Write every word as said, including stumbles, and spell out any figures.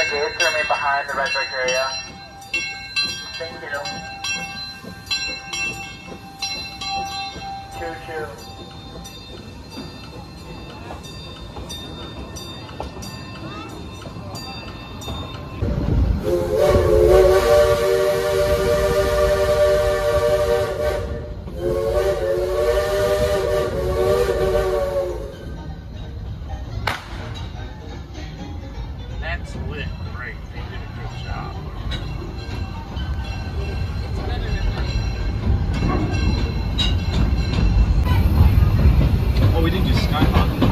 gates to remain behind the red brick area. Thank you. Choo choo. That's lit great. They did a good job. It's better at night. Oh, we didn't do skyhawk.